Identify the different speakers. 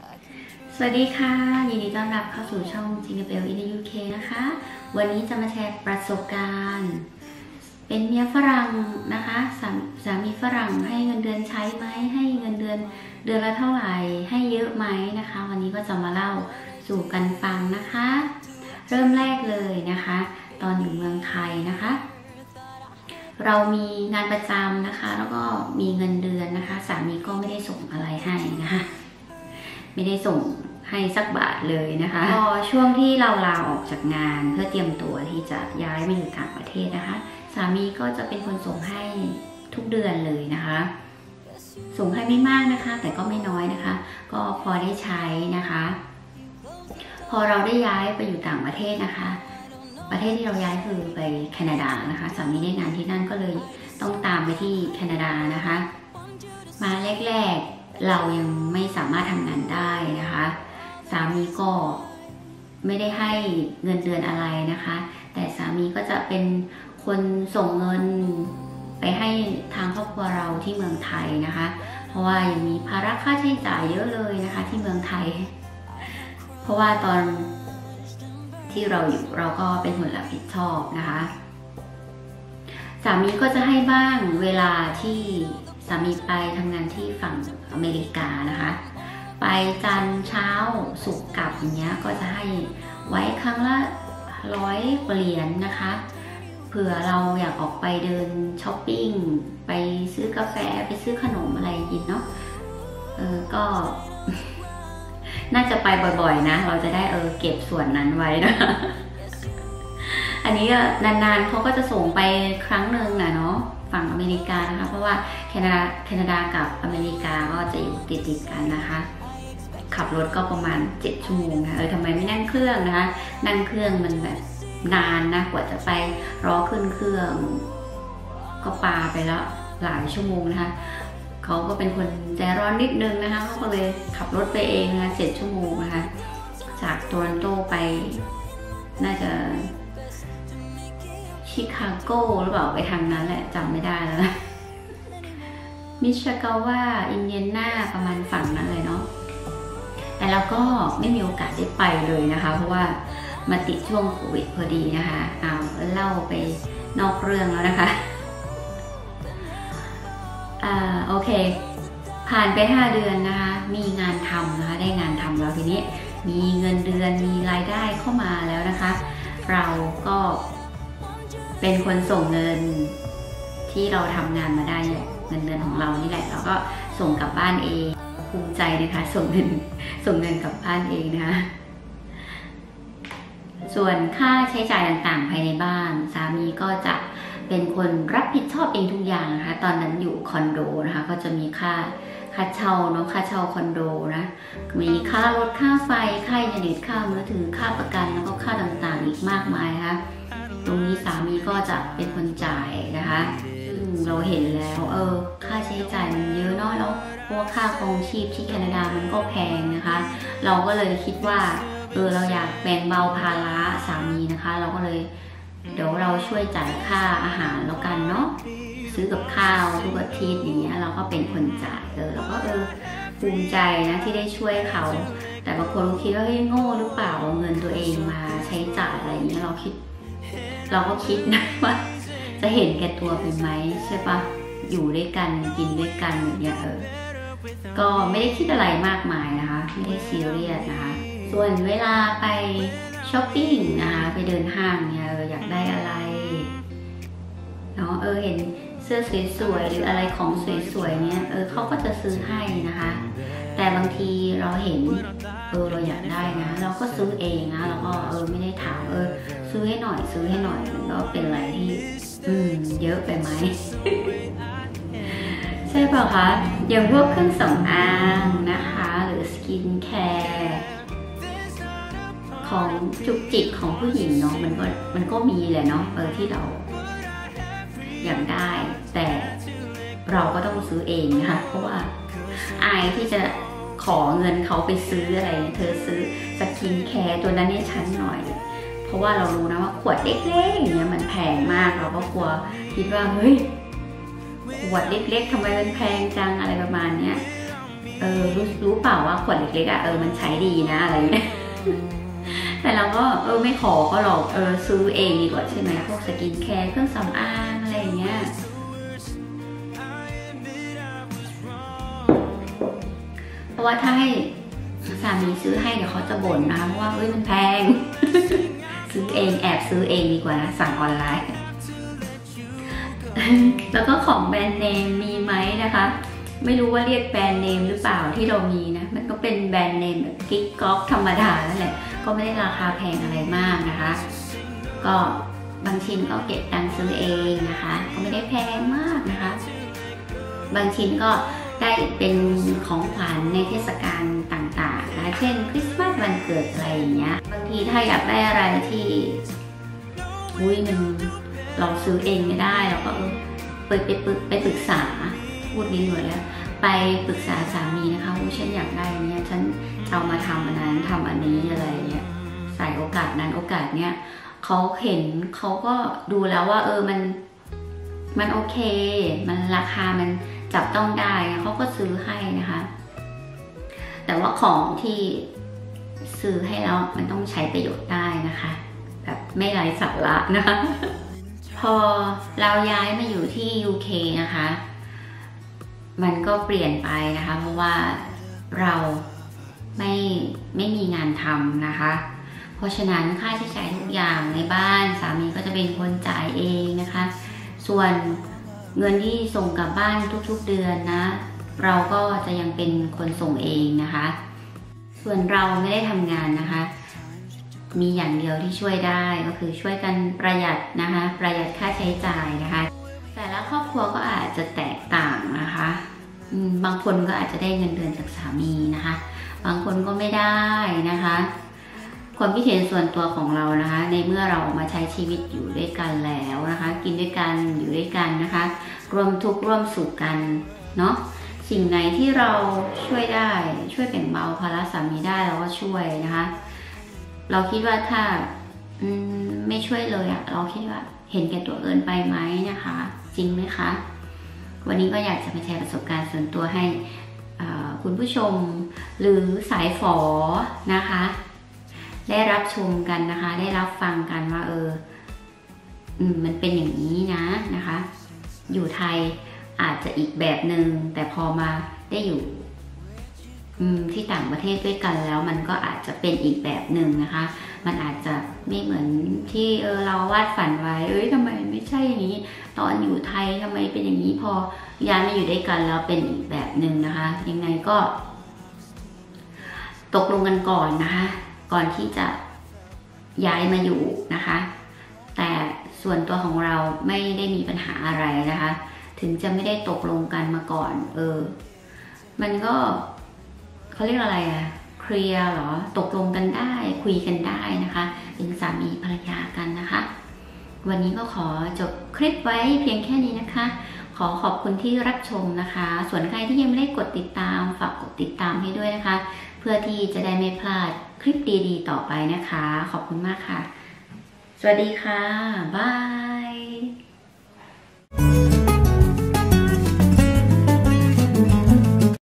Speaker 1: สวัสดีค่ะยินดีต้อนรับเข้าสู่ช่อง Jingle in the UK นะคะวันนี้จะมาแชร์ประสบการณ์เป็นเมียฝรั่งนะคะสามีฝรั่งให้เงินเดือนใช้ไหมให้เงินเดือนละเท่าไหร่ให้เยอะไหมนะคะวันนี้ก็จะมาเล่าสู่กันฟังนะคะเริ่มแรกเลยนะคะตอนอยู่เมืองไทยนะคะเรามีงานประจำนะคะแล้วก็มีเงินเดือนนะคะสามีก็ไม่ได้ส่งอะไรให้นะคะไม่ได้ส่งให้สักบาทเลยนะคะพอช่วงที่เราลาออกจากงานเพื่อเตรียมตัวที่จะย้ายมาอยู่ต่างประเทศนะคะสามีก็จะเป็นคนส่งให้ทุกเดือนเลยนะคะส่งให้ไม่มากนะคะแต่ก็ไม่น้อยนะคะก็พอได้ใช้นะคะพอเราได้ย้ายไปอยู่ต่างประเทศนะคะประเทศที่เราย้ายคือไปแคนาดานะคะสามีได้งานที่นั่นก็เลยต้องตามไปที่แคนาดานะคะมาแรกๆเรายังไม่สามารถทำงานได้นะคะสามีก็ไม่ได้ให้เงินเดือนอะไรนะคะแต่สามีก็จะเป็นคนส่งเงินไปให้ทางครอบครัวเราที่เมืองไทยนะคะเพราะว่ายังมีภาระค่าใช้จ่ายเยอะเลยนะคะที่เมืองไทยเพราะว่าตอนที่เราอยู่เราก็เป็นคนรับผิดชอบนะคะสามีก็จะให้บ้างเวลาที่สามีไปทำงานที่ฝั่งอเมริกานะคะไปจันทร์เช้าศุกร์กลับอย่างเงี้ยก็จะให้ไว้ครั้งละ100 เหรียญนะคะเผื่อเราอยากออกไปเดินช้อปปิ้งไปซื้อกาแฟไปซื้อขนมอะไรกินเนาะก็ น่าจะไปบ่อยๆนะเราจะได้เก็บส่วนนั้นไว้นะ อันนี้ก็นานๆเขาก็จะส่งไปครั้งหนึ่งนะเนาะฝั่งอเมริกานะคะเพราะว่าแคนาดากับอเมริกาก็จะอยู่ติดกันนะคะขับรถก็ประมาณ7 ชั่วโมงนะทำไมไม่นั่งเครื่องนะคะนั่งเครื่องมันแบบนานนะกว่าจะไปรอขึ้นเครื่องก็ปาไปแล้วหลายชั่วโมงนะคะเขาก็เป็นคนใจร้อนนิดนึงนะคะเขาก็เลยขับรถไปเองนะ7 ชั่วโมงนะคะจากโตรอนโตไปน่าจะชิคาโกหรือเปล่าไปทางนั้นแหละจำไม่ได้แล้วนะมิชิกาวาอินเดียนาประมาณฝั่งนั้นเลยเนาะแต่เราก็ไม่มีโอกาสได้ไปเลยนะคะเพราะว่ามาติดช่วงโควิดพอดีนะคะเล่าไปนอกเรื่องแล้วนะคะโอเคผ่านไป5 เดือนนะคะมีงานทำนะคะได้งานทำแล้วทีนี้มีเงินเดือนมีรายได้เข้ามาแล้วนะคะเราก็เป็นคนส่งเงินที่เราทำงานมาได้เงินเดือนของเรานี่แหละเราก็ส่งกลับบ้านเองภูมิใจนะคะส่งเงินกลับบ้านเองนะคะส่วนค่าใช้จ่ายต่างๆภายในบ้านสามีก็จะเป็นคนรับผิดชอบเองทุกอย่างนะคะตอนนั้นอยู่คอนโดนะคะก็จะมีค่าเช่าเนาะค่าเช่าคอนโดนะมีค่ารถค่าไฟค่าอินเทอร์เน็ตค่ามือถือค่าประกันแล้วก็ค่าต่างๆอีกมากมายนะคะตรงนี้สามีก็จะเป็นคนจ่ายนะคะซึ่งเราเห็นแล้วค่าใช้จ่ายมันเยอะเนาะแล้วเพราะว่าค่าครองชีพที่แคนาดามันก็แพงนะคะเราก็เลยคิดว่าเราอยากแบ่งเบาภาระสามีนะคะเราก็เลยเดี๋ยวเราช่วยจ่ายค่าอาหารแล้วกันเนาะซื้อกับข้าวทุกอาทิตย์อย่างเงี้ยเราก็เป็นคนจ่ายเราก็ภูมิใจนะที่ได้ช่วยเขาแต่บางคนคิดว่าโง่หรือเปล่าเอาเงินตัวเองมาใช้จ่ายอะไรอย่างเงี้ยเราก็คิดนะว่าจะเห็นแก่ตัวไปไหมใช่ปะอยู่ด้วยกันกินด้วยกันอย่างเงี้ยก็ไม่ได้คิดอะไรมากมายนะคะไม่ได้ซีเรียสนะคะส่วนเวลาไปช้อปปิ้งนะคะไปเดินห้างเนี่ยอยากได้อะไรเนาะเห็นเสื้อสวยๆหรืออะไรของสวยๆเนี่ยเขาก็จะซื้อให้นะคะแต่บางทีเราเห็นเราอยากได้นะเราก็ซื้อเองนะเราก็ไม่ได้ถามซื้อให้หน่อยมันก็เป็นอะไรที่เยอะไปไหม ใช่เปล่าคะอย่างพวกเครื่องสำอางนะคะหรือสกินแคร์ของจุกจิกของผู้หญิงเนาะมันก็มีแหละเนาะที่เราอยากได้แต่เราก็ต้องซื้อเองนะคะเพราะว่าอายที่จะขอเงินเขาไปซื้ออะไรเธอซื้อสกินแคร์ตัวนั้นให้ฉันหน่อยเพราะว่าเรารู้นะว่าขวดเล็กๆอย่างเงี้ยมันแพงมากเราก็กลัวคิดว่าเฮ้ยขวดเล็กๆทำไมมันแพงจังอะไรประมาณเนี้ยรู้เปล่าว่าขวดเล็กๆมันใช้ดีนะอะไรเงี้ยแต่เราก็ไม่ขอก็หรอกซื้อเองดีกว่าใช่ไหมพวกสกินแคร์เครื่องสำอางอะไรอย่างเงี้ยเพราะว่าถ้าให้สามีซื้อให้เดี๋ยวเขาจะบ่นนะคะเพราะว่ามันแพง ซื้อเองแอบซื้อเองดีกว่านะสั่งออนไลน์ แล้วก็ของแบรนด์เนมมีไหมนะคะไม่รู้ว่าเรียกแบรนด์เนมหรือเปล่าที่เรามีนะมันก็เป็นแบรนด์เนมแบบกิ๊กก๊อกธรรมดานั่นแหละก็ไม่ได้ราคาแพงอะไรมากนะคะก็บางชิ้นก็เก็บตังค์ซื้อเองนะคะก็ไม่ได้แพงมากนะคะบางชิ้นก็ได้เป็นของขวัญในเทศกาลต่างๆนะเช่นคริสต์มาสวันเกิดอะไรอย่างเงี้ยบางทีถ้าอยากได้อะไรที่มันเราซื้อเองไม่ได้เราก็ไปปรึกษาพูดดีหน่อยแล้วไปปรึกษาสามีนะคะฉันอยากได้อันนี้ฉันเอามาทำอันนั้นทำอันนี้อะไรเงี้ยใส่โอกาสนั้นโอกาสเนี้ยเขาเห็นเขาก็ดูแล้วว่ามันโอเคมันราคามันจับต้องได้เขาก็ซื้อให้นะคะแต่ว่าของที่ซื้อให้แล้วมันต้องใช้ประโยชน์ได้นะคะแบบไม่ไร้สาระนะคะพอเราย้ายมาอยู่ที่ UK นะคะมันก็เปลี่ยนไปนะคะเพราะว่าเราไม่มีงานทำนะคะเพราะฉะนั้นค่าใช้จ่ายทุกอย่างในบ้านสามีก็จะเป็นคนจ่ายเองนะคะส่วนเงินที่ส่งกลับบ้านทุกๆเดือนนะเราก็จะยังเป็นคนส่งเองนะคะส่วนเราไม่ได้ทำงานนะคะมีอย่างเดียวที่ช่วยได้ก็คือช่วยกันประหยัดนะคะประหยัดค่าใช้จ่ายนะคะแต่ละครอบครัวก็อาจจะแตกต่างนะคะบางคนก็อาจจะได้เงินเดือนจากสามีนะคะบางคนก็ไม่ได้นะคะความคิดเห็นส่วนตัวของเรานะคะในเมื่อเรามาใช้ชีวิตอยู่ด้วยกันแล้วนะคะกินด้วยกันอยู่ด้วยกันนะคะร่วมทุกข์ร่วมสุขกันเนาะสิ่งไหนที่เราช่วยได้ช่วยแบ่งเบาภาระสามีได้เราก็ช่วยนะคะเราคิดว่าถ้าไม่ช่วยเลยเราคิดว่าเห็นแก่ตัวเกินไปไหมนะคะจริงไหมคะวันนี้ก็อยากจะมาแชร์ประสบการณ์ส่วนตัวให้คุณผู้ชมหรือสายฝอนะคะได้รับชมกันนะคะได้รับฟังกันว่ามันเป็นอย่างนี้นะคะอยู่ไทยอาจจะอีกแบบหนึ่งแต่พอมาได้อยู่ที่ต่างประเทศด้วยกันแล้วมันก็อาจจะเป็นอีกแบบหนึ่งนะคะมันอาจจะไม่เหมือนที่เราวาดฝันไว้ทำไมไม่ใช่อย่างนี้ตอนอยู่ไทยทำไมเป็นอย่างนี้พอย้ายมาอยู่ด้วยกันแล้วเป็นอีกแบบหนึ่งนะคะยังไงก็ตกลงกันก่อนนะคะก่อนที่จะย้ายมาอยู่นะคะแต่ส่วนตัวของเราไม่ได้มีปัญหาอะไรนะคะถึงจะไม่ได้ตกลงกันมาก่อนมันก็เขาเรียกอะไรเคลียร์หรอตกลงกันได้คุยกันได้นะคะเป็นสามีภรรยากันนะคะวันนี้ก็ขอจบคลิปไว้เพียงแค่นี้นะคะขอขอบคุณที่รับชมนะคะส่วนใครที่ยังไม่ได้กดติดตามฝากกดติดตามให้ด้วยนะคะเพื่อที่จะได้ไม่พลาดคลิปดีๆต่อไปนะคะขอบคุณมากค่ะสวัสดีค่ะบาย